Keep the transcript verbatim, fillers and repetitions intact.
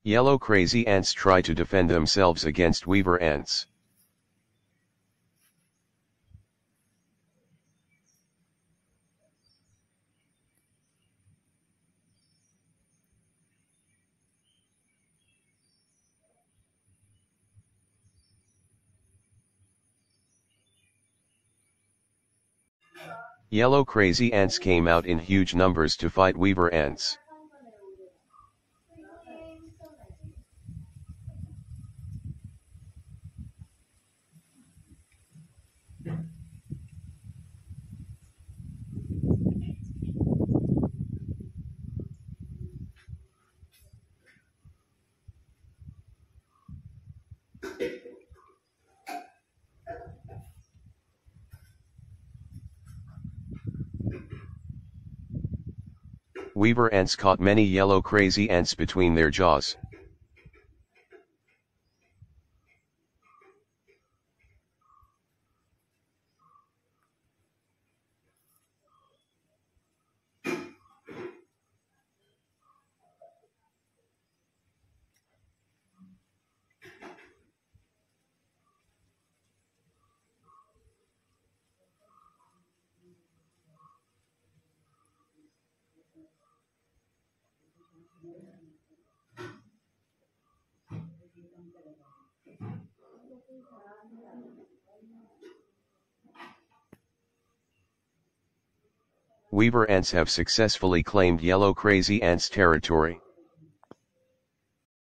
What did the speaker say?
Yellow crazy ants try to defend themselves against weaver ants. Yellow crazy ants came out in huge numbers to fight weaver ants. Weaver ants caught many yellow crazy ants between their jaws. Weaver ants have successfully claimed yellow crazy ants' territory.